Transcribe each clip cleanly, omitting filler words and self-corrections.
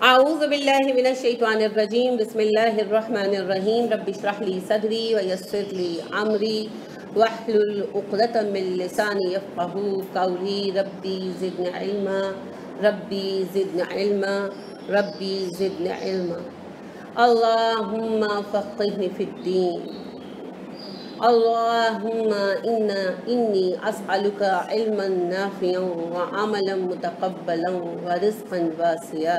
अऊज़ु बिल्लाहि मिनश शैतानिर रजीम बिस्मिल्लाहिर रहमानिर रहीम रब्बि इश्रह ली सदरी व यस्सिर ली अमरी वहलुल उक़दतम मिन लिसानी यफ़क़हू क़ौली रब्बी ज़िदनी इल्मा रब्बी ज़िदनी इल्मा रब्बी ज़िदनी इल्मा अल्लाहुम्मा फ़क़्हिनी फ़िद्दीन अल्लाहुम्मा इन्नी अस्अलुका इल्मन नाफ़िअन व अमलन मुतक़ब्बलन व रिज़्क़न वासिआ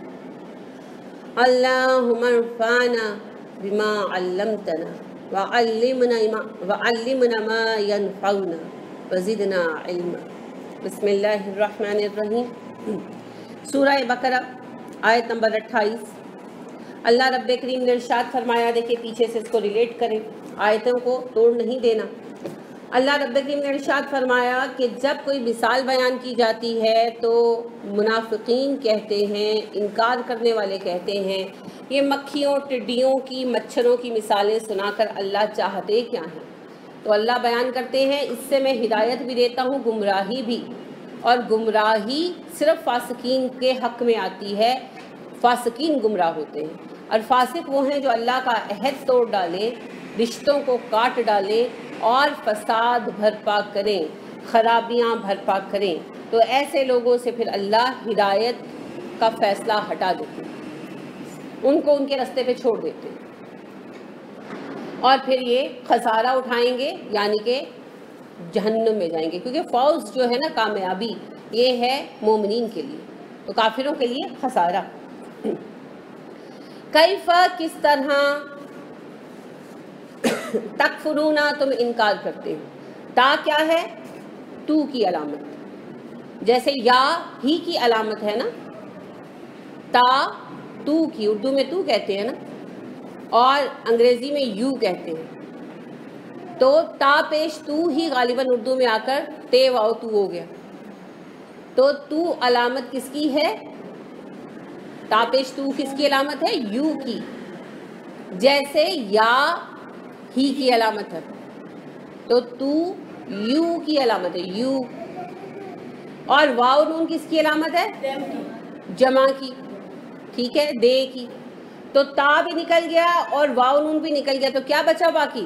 अल्लाहुम्मा अंफ़अना बिमा अल्लमतना व अल्लिमना मा यनफ़अुना व ज़िदना इल्मा। बिस्मिल्लाहिर रहमानिर रहीम। सूरह बकरा आयत नंबर 28। अल्लाह रब्बे करीम ने इरशाद फरमाया, देखिए पीछे से इसको रिलेट करें, आयतों को तोड़ नहीं देना। अल्लाह रब्बे करीम ने इरशाद फरमाया कि जब कोई मिसाल बयान की जाती है तो मुनाफिकीन कहते हैं, इनकार करने वाले कहते हैं, ये मक्खियों, टिड्डियों की, मच्छरों की मिसालें सुनाकर अल्लाह चाहते क्या हैं। तो अल्लाह बयान करते हैं, इससे मैं हिदायत भी देता हूँ, गुमराही भी, और गुमराही सिर्फ फासिकीन के हक़ में आती है। फासिकीन गुमराह होते हैं, और फासिक वो हैं जो अल्लाह का अहद तोड़ डालें, रिश्तों को काट डालें और फसाद भरपा करें, ख़राबियाँ भरपा करें। तो ऐसे लोगों से फिर अल्लाह हिदायत का फ़ैसला हटा देते हैं, उनको उनके रास्ते पे छोड़ देते हैं, और फिर ये खसारा उठाएंगे, यानी कि जहन्नुम में जाएंगे। क्योंकि फौज जो है ना, कामयाबी ये है मोमिनीन के लिए, तो काफिरों के लिए खसारा। कैफ़ा, किस तरह, तकफुरूना, तुम इनकार करते हो। ता क्या है? तू की अलामत, जैसे या ही की अलामत है ना, ता तू की, उर्दू में तू कहते हैं ना, और अंग्रेजी में यू कहते हैं। तो ता पेश तू ही गालिबन उर्दू में आकर ते वाओ तू हो गया। तो तू अलामत किसकी है? ता पेश तू किसकी अलामत है? यू की। जैसे या ही की अलामत है, तो तू यू की अलामत है, यू। और वाव नून किसकी अलामत है? जमा की, ठीक है, दे की। तो ता भी निकल गया और वाव नून भी निकल गया, तो क्या बचा बाकी?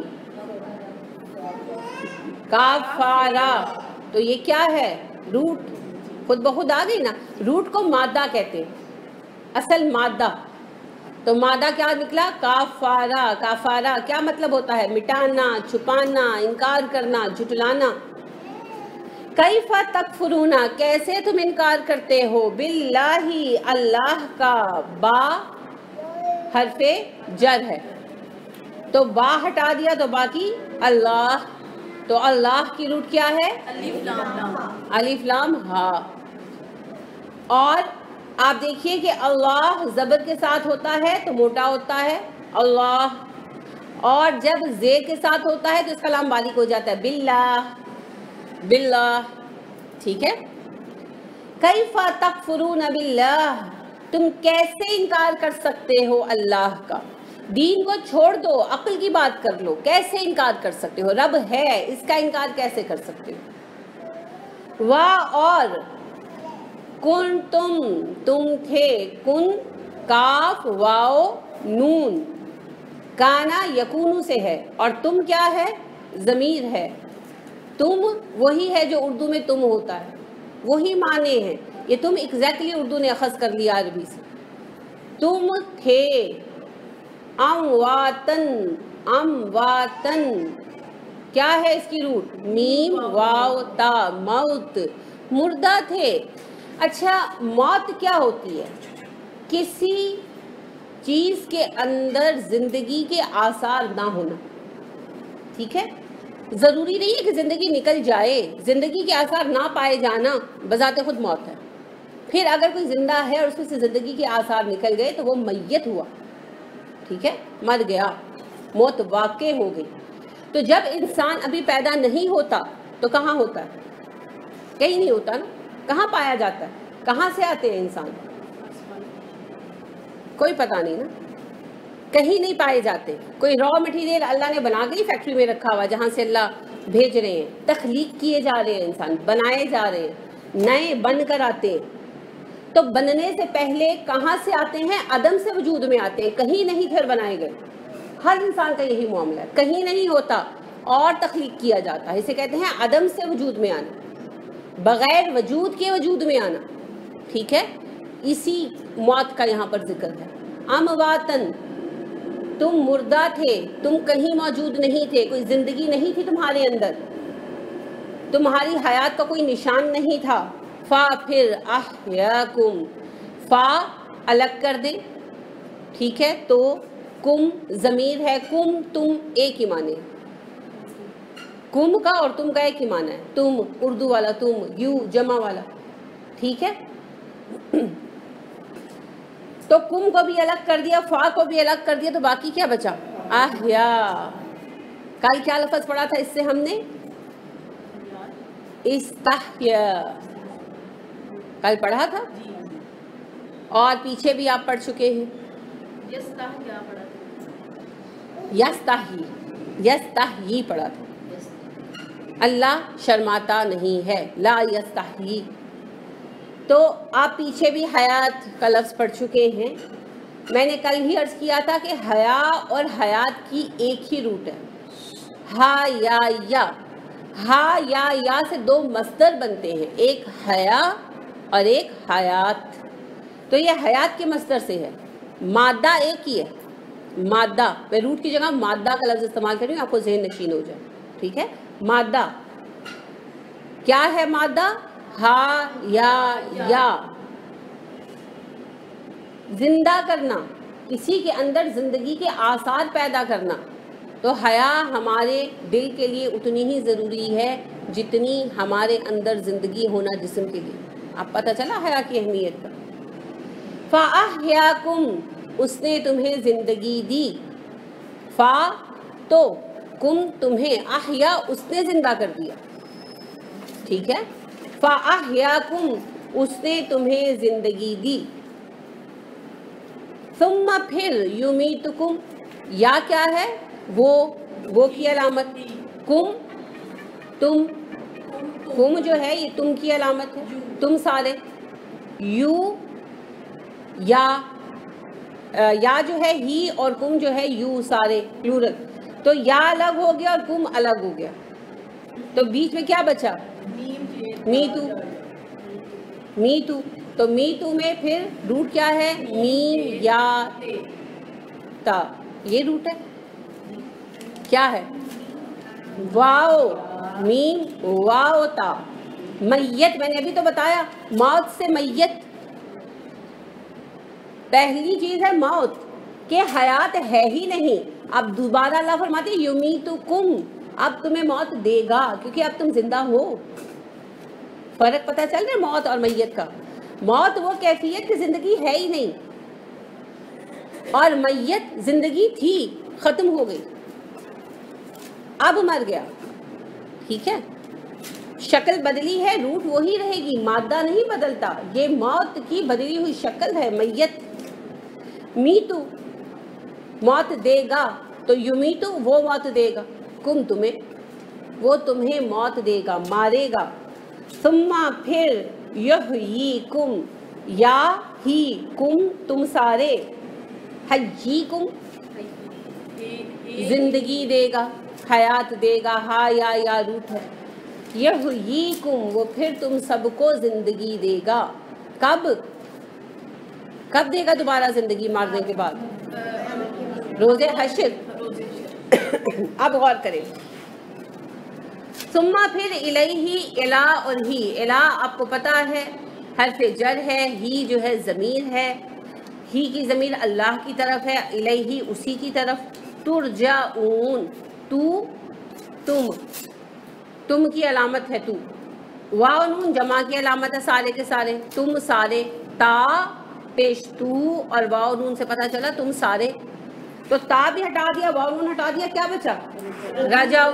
काफारा। तो ये क्या है? रूट खुद बखुद आ गई ना। रूट को मादा कहते हैं, असल मादा। तो मादा क्या निकला? काफारा। काफारा क्या मतलब होता है? मिटाना, छुपाना, इनकार करना, झुटलाना। कैफा तकफुरूना, कैसे तुम इनकार करते हो, बिल्लाही, अल्लाह का। बा हरफे जर है, तो बा हटा दिया तो बाकी अल्लाह। तो अल्लाह की रूट क्या है? अलिफ लाम हा। और आप देखिए कि अल्लाह ज़बर के साथ होता है तो मोटा होता है अल्लाह, और जब ज़ेर के साथ होता है तो इसका लाम बारीक हो जाता है, बिल्लाह, बिल्लाह, ठीक है। कैफा तकफुरून बिल्लाह, तुम कैसे इनकार कर सकते हो अल्लाह का। दीन को छोड़ दो, अक्ल की बात कर लो, कैसे इनकार कर सकते हो? रब है, इसका इनकार कैसे कर सकते हो? वाह, और कुन, तुम थे, कुन काफ वाओ नून, काना यकूनू से है, और तुम क्या है? ज़मीर है। तुम वही है जो उर्दू में तुम होता है, वही माने हैं। ये तुम एग्जैक्टली उर्दू ने अखज़ कर लिया अरबी से। तुम थे, अमवातन, अमवातन क्या है इसकी रूट? मीम वाव ता, मौत, मुर्दा थे। अच्छा, मौत क्या होती है? किसी चीज़ के अंदर ज़िंदगी के आसार ना होना, ठीक है। ज़रूरी नहीं है कि ज़िंदगी निकल जाए, ज़िंदगी के आसार ना पाए जाना बजाते खुद मौत है। फिर अगर कोई ज़िंदा है और उसमें से ज़िंदगी के आसार निकल गए तो वो मैयत हुआ, ठीक है, मर गया, मौत वाक़े हो गई। तो जब इंसान अभी पैदा नहीं होता तो कहाँ होता है? कहीं नहीं होता ना। कहाँ पाया जाता है? कहाँ से आते हैं इंसान? कोई पता नहीं ना, कहीं नहीं पाए जाते। कोई रॉ मटेरियल अल्लाह ने बना के ही फैक्ट्री में रखा हुआ, जहाँ से अल्लाह भेज रहे हैं, तख्लीक किए जा रहे हैं, इंसान बनाए जा रहे हैं, नए बन कर आते हैं। تو بننے سے پہلے کہاں سے آتے ہیں؟ عدم سے وجود میں آتے ہیں، کہیں نہیں پھر بنائے گئے. ہر انسان کا یہی معاملہ ہے، کہیں نہیں ہوتا اور تخلیق کیا جاتا ہے. اسے کہتے ہیں عدم سے وجود میں آنا، بغیر وجود کے وجود میں آنا. ٹھیک ہے، اسی موت کا یہاں پر ذکر ہے. امواتن، تم مردہ تھے، تم کہیں موجود نہیں تھے، کوئی زندگی نہیں تھی تمہارے اندر، تمہاری حیات کا کوئی نشان نہیں تھا. فا پھر احیاکم، فا الگ کر دیں. ٹھیک ہے، تو کم ضمیر ہے، کم تم ایک ہی معنی، کم کا اور تم کا ایک ہی معنی ہے. تم اردو والا تم، یو جمع والا. ٹھیک ہے، تو کم کو بھی الگ کر دیا، فا کو بھی الگ کر دیا، تو باقی کیا بچا؟ احیا. کل کیا لفظ پڑھا تھا اس سے ہم نے؟ استحیا، کل پڑھا تھا، اور پیچھے بھی آپ پڑھ چکے ہیں. یستحی، یستحیی پڑھا تھا. اللہ شرماتا نہیں ہے، لا یستحیی. تو آپ پیچھے بھی حیات کا لفظ پڑھ چکے ہیں. میں نے کل ہی عرض کیا تھا کہ حیا اور حیات کی ایک ہی روٹ ہے، ہا یا. ہا یا سے دو مصدر بنتے ہیں، ایک حیا اور ایک حیات. تو یہ حیات کے مصدر سے ہے، مادہ ایک ہی ہے. مادہ، میں روٹ کی جگہ مادہ کا لفظ استعمال کر رہی ہوں، آپ کو ذہن نشین ہو جائے. ٹھیک ہے، مادہ کیا ہے؟ مادہ ہا یا، زندہ کرنا، کسی کے اندر زندگی کے آثار پیدا کرنا. تو حیا ہمارے دل کے لیے اتنی ہی ضروری ہے جتنی ہمارے اندر زندگی ہونا جسم کے لیے. اب پتہ چلا حیا کی اہمیت کا. فَأَحْيَاكُمْ، اس نے تمہیں زندگی دی. فا تو کم تمہیں، احیا اس نے زندہ کر دیا. ٹھیک ہے، فَأَحْيَاكُمْ اس نے تمہیں زندگی دی. ثم پھر یمیتکم، یا کیا ہے؟ وہ کی علامت. کم تم، کم جو ہے یہ تم کی علامت ہے، تم سارے. یو یا جو ہے ہی، اور کم جو ہے یو سارے پلورل. تو یا الگ ہو گیا اور کم الگ ہو گیا، تو بیچ میں کیا بچا؟ می تو. تو می تو میں پھر روٹ کیا ہے؟ میم یا تا. یہ روٹ ہے. کیا ہے؟ واو، میم واو تا. میت، میں نے ابھی تو بتایا موت سے میت. پہلی چیز ہے موت، کہ حیات ہے ہی نہیں. اب دوبارہ اللہ فرماتے یمیتکم، اب تمہیں موت دے گا کیونکہ اب تم زندہ ہو. فرق پتہ چل رہا ہے موت اور میت کا؟ موت وہ کیفیت کہ زندگی ہے ہی نہیں، اور میت زندگی تھی، ختم ہو گئی، اب مر گیا. ٹھیک ہے، شکل بدلی ہے، روٹ وہی رہے گی، مادہ نہیں بدلتا. یہ موت کی بدلی ہوئی شکل ہے میت. میتو موت دے گا، تو یمیتو وہ موت دے گا، کم تمہیں، وہ تمہیں موت دے گا، مارے گا. ثم پھر یحییکم، یا ہی کم تم سارے، حییکم زندگی دے گا، حیات دے گا. ہا یا روٹ ہے. یحییکم وہ پھر تم سب کو زندگی دے گا. کب دے گا دوبارہ زندگی مارنے کے بعد؟ روز حشر. اب غور کریں. ثم پھر الیہ، الا اور ہی. الا آپ کو پتا ہے حرف جر ہے، ہی جو ہے ضمیر ہے، ہی کی ضمیر اللہ کی طرف ہے، الیہ اسی کی طرف. ترجعون، تو تم کی علامت ہے تو. واو نون جمع کی علامت ہے سارے کے سارے، تم سارے. تا پیش تو اور واو نون سے پتہ چلا تم سارے. تو تا بھی ہٹا دیا، واو نون ہٹا دیا، کیا بچا؟ رجاؤ.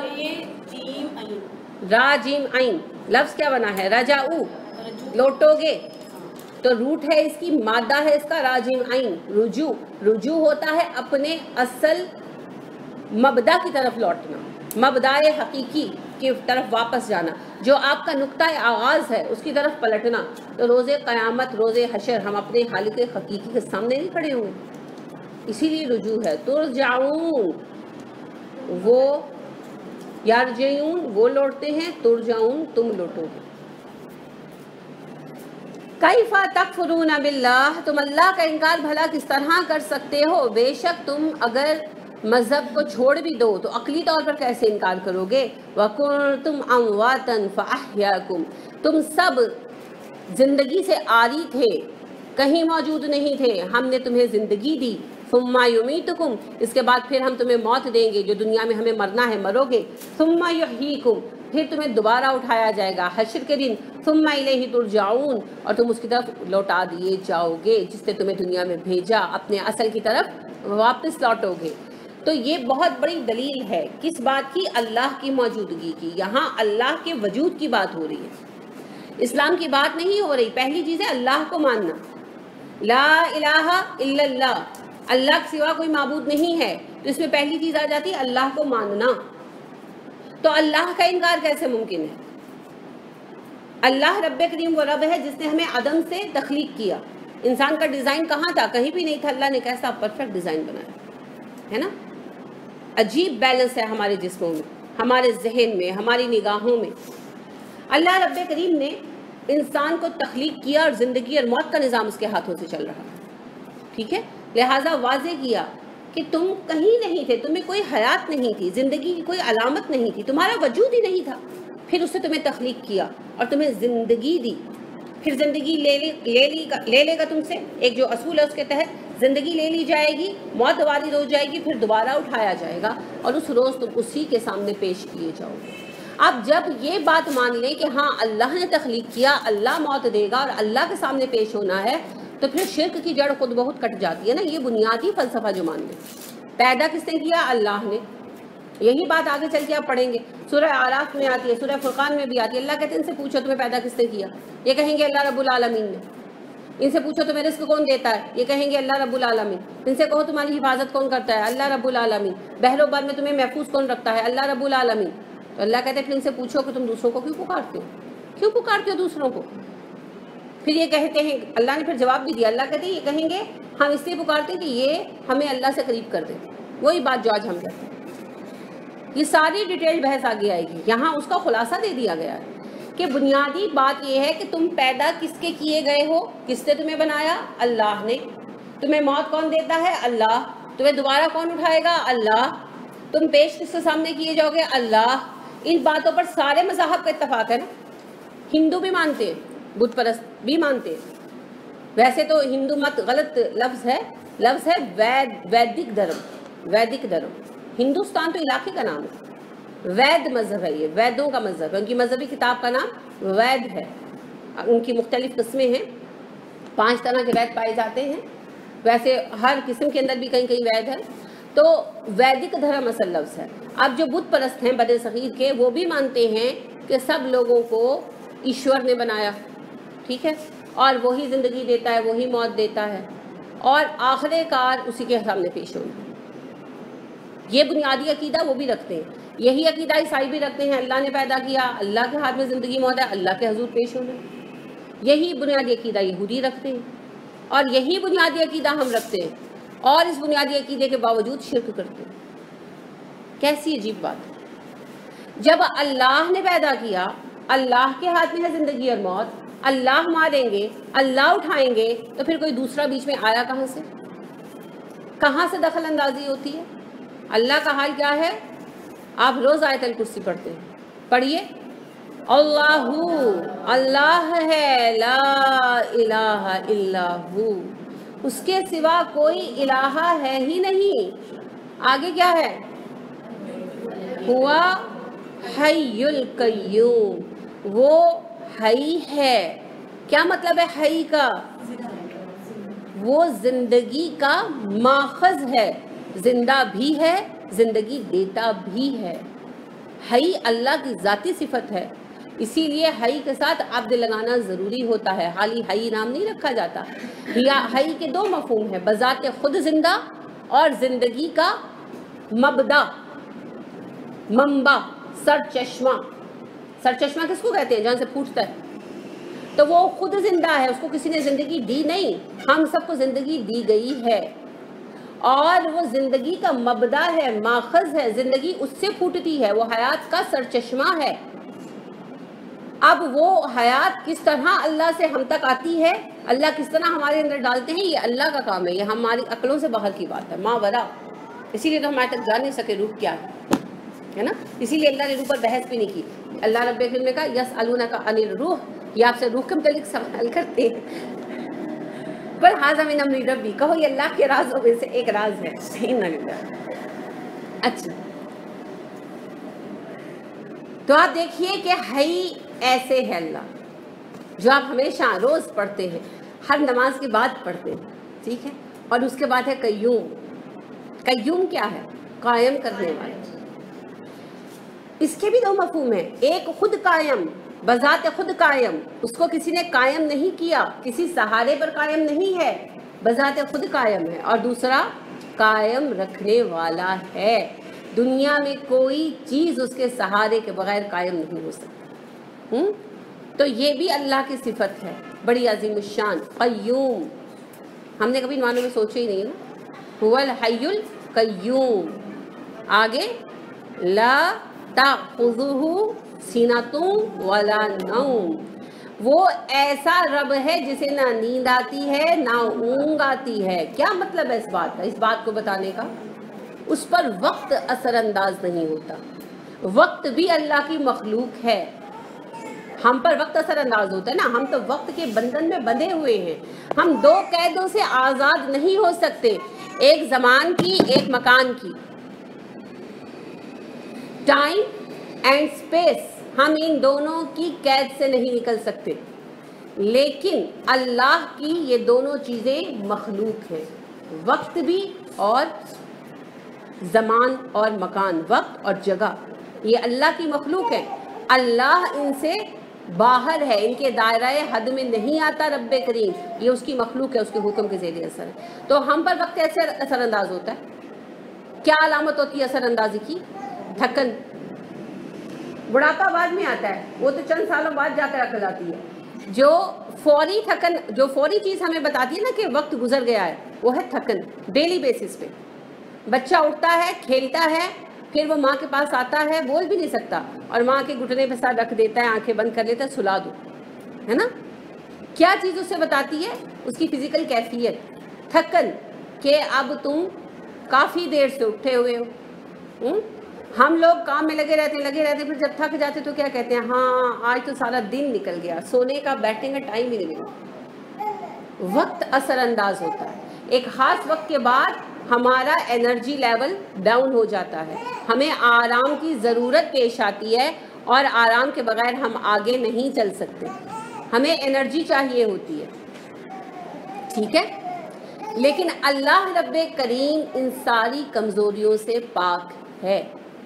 را جیم عین، لفظ کیا بنا ہے؟ رجاؤ، لوٹو گے. تو روٹ ہے اس کی، مادہ ہے اس کا را جیم عین، رجوع. رجوع ہوتا ہے اپنے اصل مبدا کی طرف لوٹنا، مبدائے حقیقی. کی طرف واپس جانا، جو آپ کا نقطۂ آغاز ہے اس کی طرف پلٹنا، تو روز قیامت، روز حشر ہم اپنے خالق حقیقی کے سامنے نہیں کھڑے ہوئے. اسی لیے رجوع ہے. ترجعون وہ، یارجعون وہ لوٹتے ہیں، ترجعون تم لوٹو گے. کیف تکفرون باللہ، تم اللہ کا انکار بھلا کس طرح کر سکتے ہو؟ بے شک تم اگر مذہب کو چھوڑ بھی دو تو عقلی طور پر کیسے انکار کرو گے؟ وَكُنْتُمْ أَمْوَاتًا فَأَحْيَاكُمْ، تم سب زندگی سے عاری تھے، کہیں موجود نہیں تھے، ہم نے تمہیں زندگی دی. ثم یمیتکم، اس کے بعد پھر ہم تمہیں موت دیں گے، جو دنیا میں ہمیں مرنا ہے مرو گے. ثم یحییکم، پھر تمہیں دوبارہ اٹھایا جائے گا حشر کے دن. ثم الیہ ترجعون، اور تم اس کی طرف لوٹا دیے جاؤ گے جس نے تمہیں دنیا میں بھیجا، اپنے اصل کی طرف واپس لوٹو گے. تو یہ بہت بڑی دلیل ہے کس بات کی؟ اللہ کی موجودگی کی. یہاں اللہ کے وجود کی بات ہو رہی ہے، اسلام کی بات نہیں ہو رہی. پہلی چیز ہے اللہ کو ماننا، لا الہ الا اللہ، اللہ کے سوا کوئی معبود نہیں ہے. تو اس میں پہلی چیز آ جاتی ہے اللہ کو ماننا. تو اللہ کا انکار کیسے ممکن ہے؟ اللہ رب کریم وہ رب ہے جس نے ہمیں عدم سے تخلیق کیا. انسان کا ڈیزائن کہاں تھا؟ کہیں بھی نہیں تھا. اللہ نے کیسا پرفیکٹ ڈیزائن بنایا ہے نا. عجیب بیلنس ہے ہمارے جسموں میں، ہمارے ذہن میں، ہماری نگاہوں میں. اللہ رب کریم نے انسان کو تخلیق کیا اور زندگی اور موت کا نظام اس کے ہاتھوں سے چل رہا. ٹھیک ہے، لہٰذا واضح کیا کہ تم کہیں نہیں تھے، تمہیں کوئی حیات نہیں تھی، زندگی کی کوئی علامت نہیں تھی، تمہارا وجود ہی نہیں تھا. پھر اس نے تمہیں تخلیق کیا اور تمہیں زندگی دی. پھر زندگی لے لے گا تم سے. ایک جو اصول ہے اس کے تحت زندگی لے لی جائے گی، موت وارد ہو جائے گی، پھر دوبارہ اٹھایا جائے گا اور اس روز تم اسی کے سامنے پیش کیے جاؤ گے. اب جب یہ بات مان لیں کہ ہاں اللہ نے تخلیق کیا، اللہ موت دے گا اور اللہ کے سامنے پیش ہونا ہے، تو پھر شرک کی جڑ خود بہت کٹ جاتی ہے نا. یہ بنیادی فلسفہ جو مان لیں. پیدا کس نے کیا؟ اللہ نے. یہی بات آگے چل کے آپ پڑھیں گے، سورہ اعراف میں آتی ہے، سورہ فرقان میں بھی آتی ہے. اللہ کہتے ہیں ان سے پوچھو تمہیں پیدا کس نے کیا، یہ کہیں گے اللہ رب العالمین نے. ان سے پوچھو تمہیں رزق کون دیتا ہے، یہ کہیں گے اللہ رب العالمین. ان سے کہو تمہاری حفاظت کون کرتا ہے، اللہ رب العالمین. بحر و بر میں تمہیں محفوظ کون رکھتا ہے، اللہ رب العالمین. تو اللہ کہتے ہیں پھر ان سے پوچھو کہ تم دوسروں کو کیوں پکارتے ہو، کیوں پکارتے ہو دوسروں کو. پھر یہ کہتے ہیں، اللہ نے پھر جواب بھی دیا. اللہ کہتے ہیں یہ کہیں گے ہم اس لیے پکارتے ہیں کہ یہ ہمیں اللہ سے قریب کر دے. وہی بات جو آج ہم کہتے ہیں. یہ ساری ڈیٹیل بحث آگے آئے گی. یہاں اس کا خلاصہ دے دیا گیا ہے کہ بنیادی بات یہ ہے کہ تم پیدا کس کے کیے گئے ہو، کس نے تمہیں بنایا؟ اللہ نے. تمہیں موت کون دیتا ہے؟ اللہ. تمہیں دوبارہ کون اٹھائے گا؟ اللہ. تم پیش کس کے سامنے کیے جاؤ گے؟ اللہ. ان باتوں پر سارے مذاہب کا اتفاق ہے نا. ہندو بھی مانتے ہیں، بت پرست بھی مانتے ہیں. ویسے تو ہندو مت غلط لفظ ہے ویدک دھرم. ویدک دھرم ہندوستان تو علاقے کا نام ہے. وید مذہب ہے، یہ ویدوں کا مذہب ہے. ان کی مذہبی کتاب کا نام وید ہے. ان کی مختلف قسمیں ہیں، 5 طرح کے وید پائے جاتے ہیں. ویسے ہر قسم کے اندر بھی کہیں کہیں وید ہے. تو ویدک دھرم اصل لفظ ہے. اب جو بت پرست ہیں بر صغیر کے، وہ بھی مانتے ہیں کہ سب لوگوں کو ایشور نے بنایا. ٹھیک ہے، اور وہی زندگی دیتا ہے، وہی موت دیتا ہے، اور آخر کار اسی کے سامنے پیش ہونا. یہ بنیادی عقیدہ وہ بھی رکھتے ہیں. یہی عقیدہ عیسائی بھی رکھتے ہیں، اللہ نے پیدا کیا، اللہ کے ہاتھ میں زندگی موت ہے، اللہ کے حضور پیش ہونا. یہی بنیادی عقیدہ یہودی رکھتے ہیں، اور یہی بنیادی عقیدہ ہم رکھتے ہیں، اور اس بنیادی عقیدے کے باوجود شرک کرتے ہیں. کیسی عجیب بات ہے. جب اللہ نے پیدا کیا، اللہ کے ہاتھ میں ہے زندگی اور موت، اللہ ماریں گے، اللہ اٹھائیں گے، تو پھر کوئی دوسرا بیچ میں آیا کہاں سے؟ کہاں سے دخل اندازی ہوتی ہے؟ اللہ کا حال کیا ہے؟ آپ روز آیت الکرسی پڑھتے ہیں، پڑھیے. اللہ ہے، لا الہ الا ہو، اس کے سوا کوئی الہ ہے ہی نہیں. آگے کیا ہے؟ ہوا حی القیوم، وہ حی ہے. کیا مطلب ہے حی کا؟ وہ زندگی کا ماخذ ہے، زندہ بھی ہے، زندگی دیتا بھی ہے. حی اللہ کی ذاتی صفت ہے، اسی لیے حی کے ساتھ عبد لگانا ضروری ہوتا ہے. خالی حی نام نہیں رکھا جاتا. حی کے 2 مفہوم ہیں، بذات خود زندہ اور زندگی کا مبدا، منبع، سر چشمہ. सर चश्मा किसको कहते हैं? जहाँ से फूटता है। तो वो खुद जिंदा है, उसको किसी ने ज़िंदगी दी नहीं, हम सबको ज़िंदगी दी गई है और वो ज़िंदगी का मबदा है, माखज़ है, ज़िंदगी उससे फूटती है, वो हयात का सरचश्मा है। अब वो हयात किस तरह अल्लाह से हम तक आती है, अल्लाह किस तरह हमारे अंदर डालते हैं, ये अल्लाह का काम है, ये हमारी अक्लों से बाहर की बात है, मावरा। इसीलिए तो हमारे तक जा नहीं सके रूह क्या है ना, इसीलिए अल्लाह ने रूह पर बहस भी नहीं की। अल्लाह रब्बुल इज़्ज़त ने कहा यसअलूनका अनिर रूह, ये आपसे रूह के मुतालिक सवाल करते हैं। पर हाज़ा मिन अम्रि रब्बी, कहो ये अल्लाह के राज़ों में से एक राज है। अच्छा, तो आप देखिए कि है ऐसे है अल्लाह जो आप हमेशा रोज़ पढ़ते हैं, हर नमाज के बाद पढ़ते हैं, ठीक है। और उसके बाद है कय्यूम। कय्यूम क्या है? कायम करने वाला। इसके भी दो मफहूम है, एक खुद कायम, बजात खुद कायम, उसको किसी ने कायम नहीं किया, किसी सहारे पर कायम नहीं है, बजात खुद कायम है। और दूसरा कायम रखने वाला है, दुनिया में कोई चीज़ उसके सहारे के बगैर कायम नहीं हो सकती। तो ये भी अल्लाह की सिफत है, बड़ी अजीम शान, क़य्यूम। हमने कभी मानो में सोचा ही नहीं ना, हुवल हय्युल क़य्यूम। आगे ला ताख़ुज़ुहु सिनतुन वला नौम, वो ऐसा रब है जिसे ना नींद आती है ना ऊँग आती है। क्या मतलब है इस बात का? इस बात को बताने का, उस पर वक्त असरअंदाज नहीं होता। वक्त भी अल्लाह की मखलूक है, हम पर वक्त असरअंदाज होता है ना, हम तो वक्त के बंधन में बंधे हुए हैं, हम दो कैदों से आज़ाद नहीं हो सकते, एक ज़मान की, एक मकान की, टाइम एंड स्पेस, हम इन दोनों की कैद से नहीं निकल सकते। लेकिन अल्लाह की ये दोनों चीज़ें मखलूक हैं, वक्त भी और ज़मान और मकान, वक्त और जगह, ये अल्लाह की मखलूक है। अल्लाह इनसे बाहर है, इनके दायरे हद में नहीं आता रब्बे करीम, ये उसकी मखलूक है, उसके हुक्म के ज़ेरे असर है। तो हम पर वक्त कैसे असरअंदाज होता है? क्या अलामत होती है असरअंदाजी की? थकन। बुढ़ापा बाद में आता है, वो तो चंद सालों बाद जाकर अकल आती है। जो फौरी थकन, जो फौरी चीज़ हमें बताती है ना कि वक्त गुजर गया है, वो है थकन। डेली बेसिस पे बच्चा उठता है, खेलता है, फिर वो माँ के पास आता है, बोल भी नहीं सकता, और माँ के घुटने पे सर रख देता है, आंखें बंद कर लेता है, सुला दो, है ना। क्या चीज़ उसे बताती है? उसकी फिजिकल कैफियत, थकन, कि अब तुम काफ़ी देर से उठे हुए हो। हम लोग काम में लगे रहते, फिर जब थक जाते तो क्या कहते हैं? हाँ, आज तो सारा दिन निकल गया, सोने का बैठने का टाइम ही नहीं मिला। वक्त असरअंदाज होता है, एक ख़ास वक्त के बाद हमारा एनर्जी लेवल डाउन हो जाता है, हमें आराम की ज़रूरत पेश आती है, और आराम के बगैर हम आगे नहीं चल सकते, हमें एनर्जी चाहिए होती है, ठीक है। लेकिन अल्लाह रब्बे करीम इन सारी कमज़ोरियों से पाक है,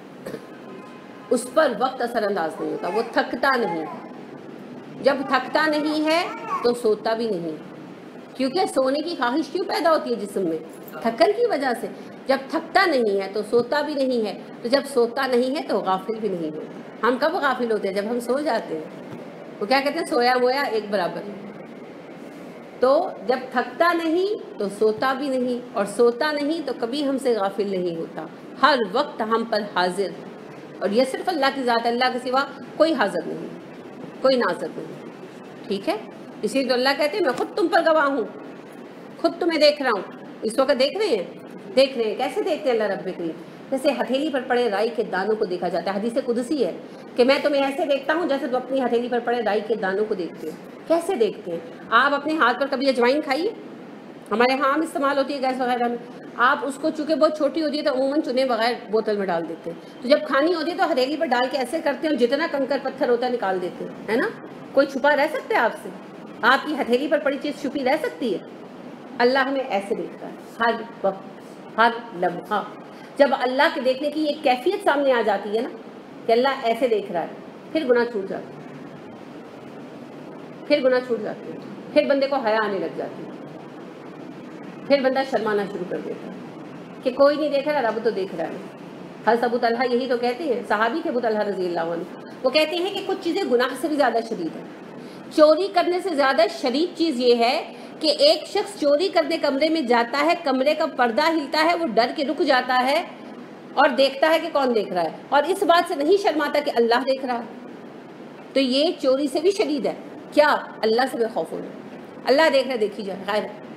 उस पर वक्त असरअंदाज नहीं होता, वो थकता नहीं। जब थकता नहीं है तो सोता भी नहीं, क्योंकि सोने की ख्वाहिश क्यों पैदा होती है जिस्म में? थकन की वजह से। जब थकता नहीं है तो सोता भी नहीं है, तो जब सोता नहीं है तो गाफिल भी नहीं होता। हम कब गाफिल होते हैं? जब हम सो जाते हैं। वो क्या कहते हैं? सोया मोया एक बराबर। तो जब थकता नहीं तो सोता भी नहीं, और सोता नहीं तो कभी हमसे गाफिल नहीं होता, हर वक्त हम पर हाजिर। और ये सिर्फ अल्लाह की ज़ात, अल्लाह के सिवा कोई हाजिर नहीं, कोई नाज़िर नहीं, ठीक है। इसीलिए तो अल्लाह कहते हैं मैं खुद तुम पर गवाह हूँ, खुद तुम्हें देख रहा हूँ। इस वक्त देख रहे हैं? कैसे देखते हैं अल्लाह रब्बे करीम? जैसे हथेली पर पड़े राई के दानों को देखा जाता है। हदीस कुदसी है कि मैं तुम्हें ऐसे देखता हूँ जैसे तुम अपनी हथेली पर पड़े राई के दानों को देखते हो। कैसे देखते हैं? आप अपने हाथ पर कभी अजवाइन खाइए, हमारे यहाँ आम इस्तेमाल होती है गैस वगैरह में, आप उसको चूँकि बहुत छोटी होती है तो अमूमन चुने बगैर बोतल में डाल देते हैं। तो जब खानी होती है तो हथेली पर डाल के ऐसे करते हैं, जितना कंकर पत्थर होता है निकाल देते हैं, है ना। कोई छुपा रह सकता है आपसे? आपकी हथेली पर पड़ी चीज़ छुपी रह सकती है? अल्लाह हमें ऐसे देखता है हर वक्त, हर लम्हा। जब अल्लाह के देखने की एक कैफियत सामने आ जाती है ना कि अल्लाह ऐसे देख रहा है, फिर गुनाह छूट जाते हैं, फिर बंदे को हया आने लग जाती है, फिर बंदा शर्माना शुरू कर देता है कि कोई नहीं देख रहा, रब तो देख रहा है। हज़रत अबू तलहा यही तो कहते हैं, सहाबी थे अबू तलहा रज़ी अल्लाह अन्हु। وہ کہتے ہیں کہ کچھ چیزیں گناہ سے بھی زیادہ شدید ہیں. چوری کرنے سے زیادہ شدید چیز یہ ہے کہ ایک شخص چوری کرنے کمرے میں جاتا ہے, کمرے کا پردہ ہلتا ہے, وہ ڈر کے رک جاتا ہے اور دیکھتا ہے کہ کون دیکھ رہا ہے, اور اس بات سے نہیں شرماتا کہ اللہ دیکھ رہا ہے. تو یہ چوری سے بھی شدید ہے. کیا؟ اللہ سے بے خوف ہونا. اللہ دیکھ رہا ہے, دیکھی جائے, خیر ہے.